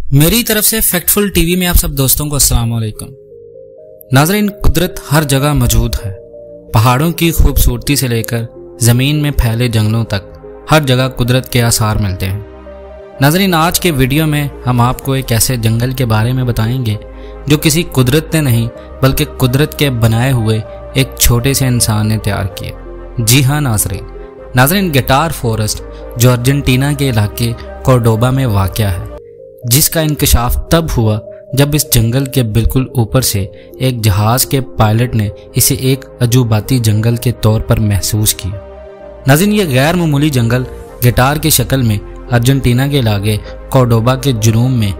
मेरी तरफ से फैक्टफुल टीवी में आप सब दोस्तों को अस्सलाम वालेकुम। नाज़रीन, कुदरत हर जगह मौजूद है। पहाड़ों की खूबसूरती से लेकर ज़मीन में फैले जंगलों तक हर जगह कुदरत के आसार मिलते हैं। नाज़रीन, आज के वीडियो में हम आपको एक ऐसे जंगल के बारे में बताएंगे जो किसी कुदरत ने नहीं बल्कि कुदरत के बनाए हुए एक छोटे से इंसान ने तैयार किए। जी हाँ नाज़रीन, गिटार फॉरेस्ट जो अर्जेंटीना के इलाके कोर्डोबा में वाक़या है, जिसका इंकशाफ तब हुआ जब इस जंगल के बिल्कुल ऊपर से एक जहाज के पायलट ने इसे एक अजूबाती जंगल के तौर पर महसूस किया। नाज़रीन, ये गैर मामूली जंगल गिटार की शक्ल में अर्जेंटीना के इलाके कोर्डोबा के जुनूब में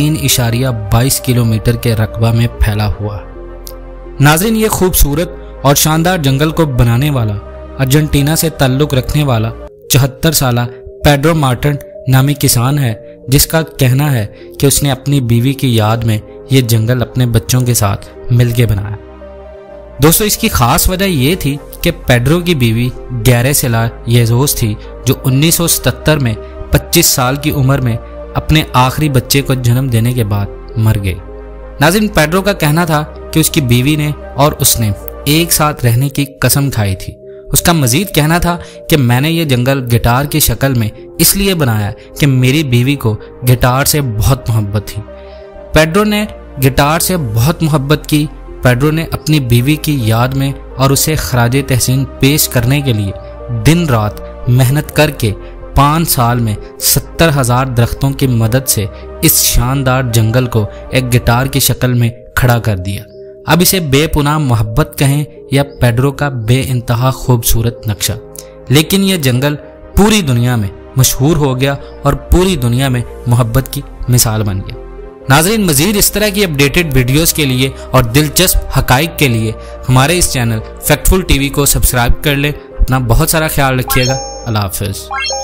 3.22 किलोमीटर के रकबा में फैला हुआ। नाज़रीन, ये खूबसूरत और शानदार जंगल को बनाने वाला अर्जेंटीना से ताल्लुक़ रखने वाला 74 साला पेड्रो मार्टिन नामी किसान है, जिसका कहना है कि उसने अपनी बीवी की याद में ये जंगल अपने बच्चों के साथ मिलके बनाया। दोस्तों, इसकी खास वजह ये थी कि पेड्रो की बीवी गैरेसिला येजोस थी, जो 1977 में 25 साल की उम्र में अपने आखिरी बच्चे को जन्म देने के बाद मर गई। नाज़रीन, पेड्रो का कहना था कि उसकी बीवी ने और उसने एक साथ रहने की कसम खाई थी। उसका मजीद कहना था कि मैंने ये जंगल गिटार की शक्ल में इसलिए बनाया कि मेरी बीवी को गिटार से बहुत मोहब्बत थी। पेड्रो ने गिटार से बहुत मोहब्बत की। पेड्रो ने अपनी बीवी की याद में और उसे खराज तहसीन पेश करने के लिए दिन रात मेहनत करके 5 साल में 70,000 दरख्तों की मदद से इस शानदार जंगल को एक गिटार की शक्ल में खड़ा कर दिया। अब इसे बेपुनाह मोहब्बत कहें या पेड्रो का बेइंतहा खूबसूरत नक्शा, लेकिन यह जंगल पूरी दुनिया में मशहूर हो गया और पूरी दुनिया में मोहब्बत की मिसाल बन गया। नाज़रीन, मज़ीद इस तरह की अपडेटेड वीडियोस के लिए और दिलचस्प हक़ाइक़ के लिए हमारे इस चैनल फैक्टफुल टीवी को सब्सक्राइब कर लें। अपना बहुत सारा ख्याल रखिएगा। अल्लाह हाफ़िज़।